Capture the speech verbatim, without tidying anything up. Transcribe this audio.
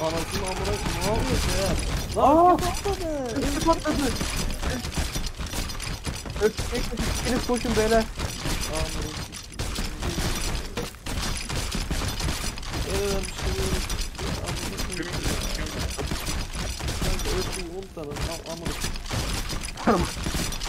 Anasını amına ne yapıyorsun ya? Aa! Lan patladı. Üstü patladı. Öpecek misiniz koşun beyler. Evet bir şey yok. Kanka öptüm on tane amına. Tamam.